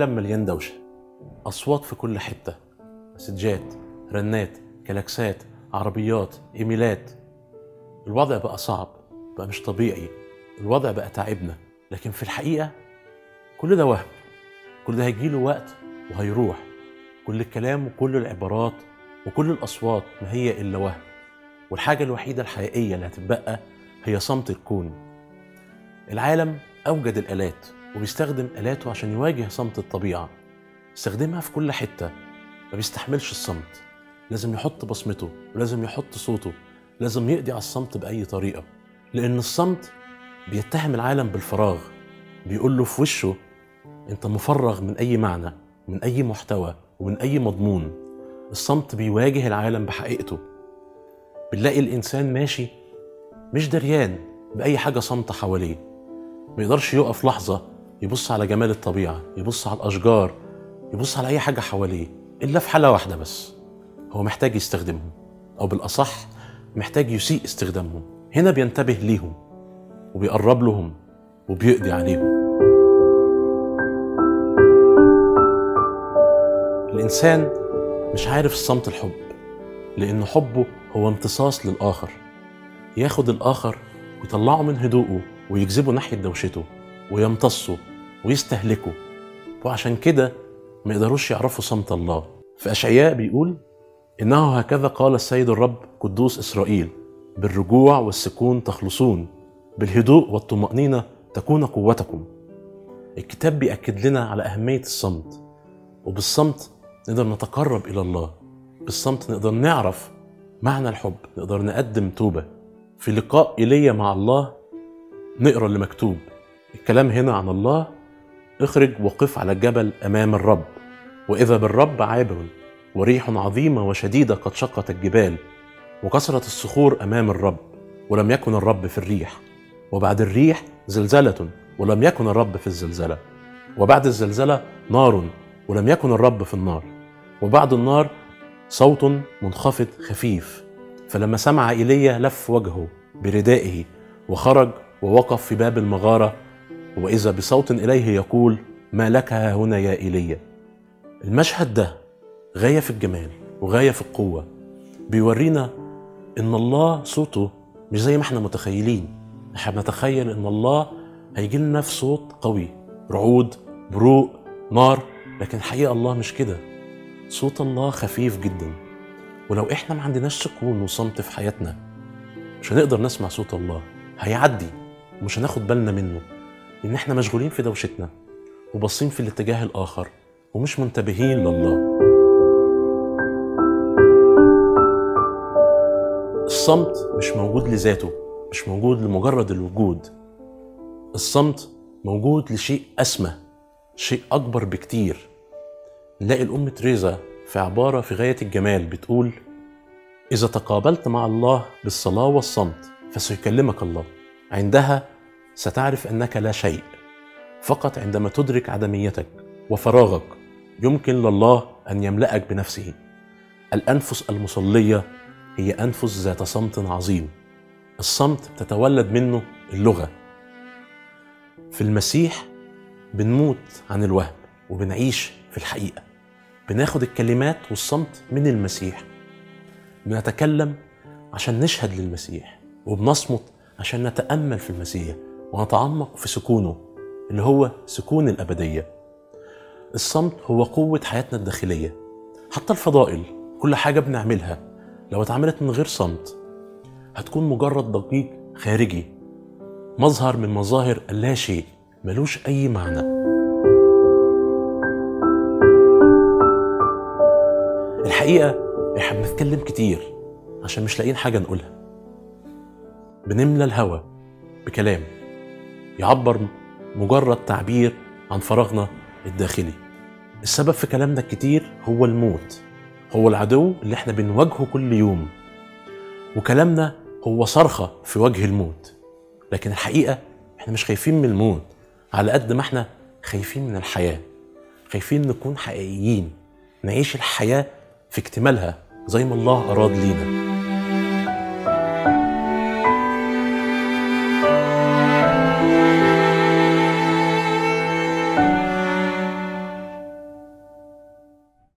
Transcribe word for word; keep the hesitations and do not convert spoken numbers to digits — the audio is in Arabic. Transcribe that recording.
العالم مليان دوشة، أصوات في كل حتة، مسجات، رنات، كلاكسات، عربيات، إيميلات. الوضع بقى صعب، بقى مش طبيعي، الوضع بقى تعبنا. لكن في الحقيقة كل ده وهم، كل ده هيجيله وقت وهيروح. كل الكلام وكل العبارات وكل الأصوات ما هي إلا وهم، والحاجة الوحيدة الحقيقية اللي هتتبقى هي صمت الكون. العالم أوجد الآلات وبيستخدم آلاته عشان يواجه صمت الطبيعة، استخدمها في كل حتة. ما بيستحملش الصمت، لازم يحط بصمته ولازم يحط صوته، لازم يقضي على الصمت بأي طريقة، لأن الصمت بيتهم العالم بالفراغ، بيقول له في وشه أنت مفرغ من أي معنى، من أي محتوى ومن أي مضمون. الصمت بيواجه العالم بحقيقته. بنلاقي الإنسان ماشي مش دريان بأي حاجة صامتة حواليه، ما يقدرش يقف لحظة يبص على جمال الطبيعة، يبص على الأشجار، يبص على أي حاجة حواليه، إلا في حالة واحدة بس، هو محتاج يستخدمهم، أو بالأصح محتاج يسيء استخدامهم. هنا بينتبه ليهم وبيقرب لهم وبيقضي عليهم. الإنسان مش عارف الصمت الحب، لأن حبه هو امتصاص للآخر، ياخد الآخر ويطلعه من هدوءه ويجذبه ناحية دوشته ويمتصه ويستهلكه. وعشان كده ما يقدروش يعرفوا صمت الله. في أشعياء بيقول إنه هكذا قال السيد الرب قدوس إسرائيل: بالرجوع والسكون تخلصون، بالهدوء والطمأنينة تكون قوتكم. الكتاب بيأكد لنا على أهمية الصمت، وبالصمت نقدر نتقرب إلى الله، بالصمت نقدر نعرف معنى الحب، نقدر نقدم توبة. في لقاء إيليا مع الله نقرأ اللي مكتوب. الكلام هنا عن الله: اخرج وقف على الجبل أمام الرب، وإذا بالرب عابر، وريح عظيمة وشديدة قد شقت الجبال، وكسرت الصخور أمام الرب، ولم يكن الرب في الريح. وبعد الريح زلزلة، ولم يكن الرب في الزلزلة. وبعد الزلزلة نار، ولم يكن الرب في النار. وبعد النار صوت منخفض خفيف. فلما سمع إيليا لف وجهه بردائه وخرج ووقف في باب المغارة، وإذا بصوت إليه يقول: ما لك ها هنا يا إيليا. المشهد ده غاية في الجمال وغاية في القوة، بيورينا إن الله صوته مش زي ما احنا متخيلين. احنا بنتخيل إن الله هيجي لنا في صوت قوي، رعود، بروق، نار، لكن الحقيقة الله مش كده. صوت الله خفيف جدا، ولو احنا ما عندناش سكون وصمت في حياتنا مش هنقدر نسمع صوت الله. هيعدي ومش هناخد بالنا منه، لأن احنا مشغولين في دوشتنا وباصين في الاتجاه الآخر ومش منتبهين لله. الصمت مش موجود لذاته، مش موجود لمجرد الوجود. الصمت موجود لشيء أسمى، شيء أكبر بكتير. نلاقي الأم تريزا في عبارة في غاية الجمال بتقول: إذا تقابلت مع الله بالصلاة والصمت فسيكلمك الله. عندها ستعرف أنك لا شيء. فقط عندما تدرك عدميتك وفراغك يمكن لله أن يملأك بنفسه. الأنفس المصلية هي أنفس ذات صمت عظيم. الصمت تتولد منه اللغة. في المسيح بنموت عن الوهم وبنعيش في الحقيقة. بناخد الكلمات والصمت من المسيح، بنتكلم عشان نشهد للمسيح، وبنصمت عشان نتأمل في المسيح ونتعمق في سكونه اللي هو سكون الأبدية. الصمت هو قوة حياتنا الداخلية. حتى الفضائل، كل حاجة بنعملها لو اتعملت من غير صمت هتكون مجرد دقيق خارجي، مظهر من مظاهر اللا شيء، ملوش أي معنى. الحقيقة احنا بنتكلم كتير عشان مش لاقيين حاجة نقولها. بنملى الهوا بكلام يعبر مجرد تعبير عن فراغنا الداخلي. السبب في كلامنا الكتير هو الموت، هو العدو اللي احنا بنواجهه كل يوم، وكلامنا هو صرخة في وجه الموت. لكن الحقيقة احنا مش خايفين من الموت على قد ما احنا خايفين من الحياة، خايفين نكون حقيقيين، نعيش الحياة في اكتمالها زي ما الله أراد لينا.